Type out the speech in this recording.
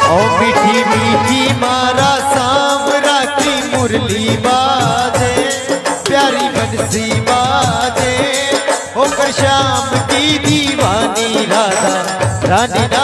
ओ मीठी मीठी मारा सांवरा की मुरली बाजे, प्यारी बंसी बाजे, होकर शाम की दीवानी राधा रानी।